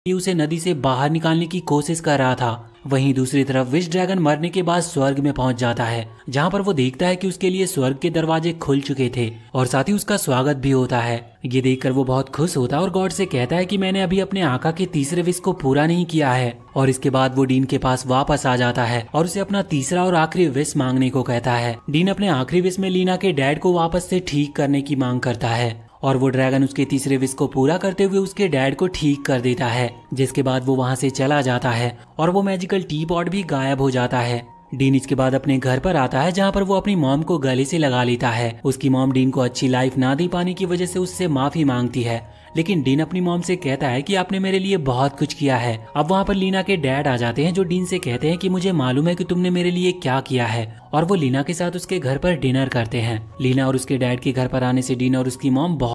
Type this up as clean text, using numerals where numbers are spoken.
उसे नदी से बाहर निकालने की कोशिश कर रहा था। वहीं दूसरी तरफ विश ड्रैगन मरने के बाद स्वर्ग में पहुंच जाता है, जहां पर वो देखता है कि उसके लिए स्वर्ग के दरवाजे खुल चुके थे और साथ ही उसका स्वागत भी होता है। ये देखकर वो बहुत खुश होता है और गॉड से कहता है कि मैंने अभी अपने आका के तीसरे विश को पूरा नहीं किया है। और इसके बाद वो डीन के पास वापस आ जाता है और उसे अपना तीसरा और आखिरी विश मांगने को कहता है। डीन अपने आखिरी विश में लीना के डैड को वापस से ठीक करने की मांग करता है और वो ड्रैगन उसके तीसरे विश को पूरा करते हुए उसके डैड को ठीक कर देता है, जिसके बाद वो वहां से चला जाता है और वो मैजिकल टी पॉट भी गायब हो जाता है। डीन इसके बाद अपने घर पर आता है, जहाँ पर वो अपनी मॉम को गले से लगा लेता है। उसकी मॉम डीन को अच्छी लाइफ ना दे पाने की वजह से उससे माफी मांगती है, लेकिन डीन अपनी मॉम से कहता है कि आपने मेरे लिए बहुत कुछ किया है। अब वहाँ पर लीना के डैड आ जाते हैं, जो डीन से कहते हैं कि मुझे मालूम है कि तुमने मेरे लिए क्या किया है, और वो लीना के साथ उसके घर पर डिनर करते हैं। लीना और उसके डैड के घर पर आने से डीन और उसकी मॉम बहुत